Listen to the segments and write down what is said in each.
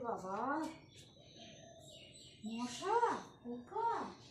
বাবা, মশা পোকা।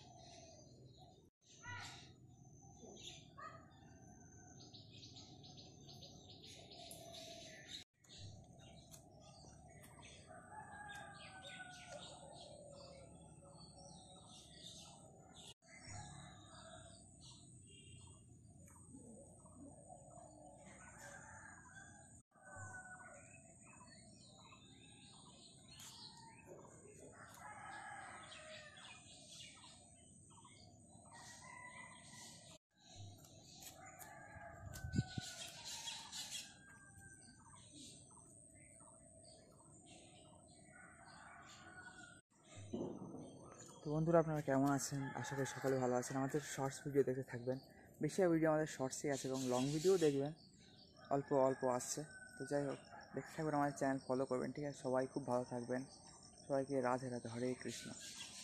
তো বন্ধুরা, আপনারা কেমন আছেন? আশা করি সকালে ভালো আছেন। আমাদের শর্টস ভিডিও দেখতে থাকবেন, বেশিরভাগ ভিডিও আমাদের শর্টসই আছে এবং লং ভিডিও দেখবেন, অল্প অল্প আসছে। তো যাই হোক, দেখতে থাকবেন, আমাদের চ্যানেল ফলো করবেন, ঠিক আছে? সবাই খুব ভালো থাকবেন। সবাইকে রাধে রাধে, হরে কৃষ্ণ।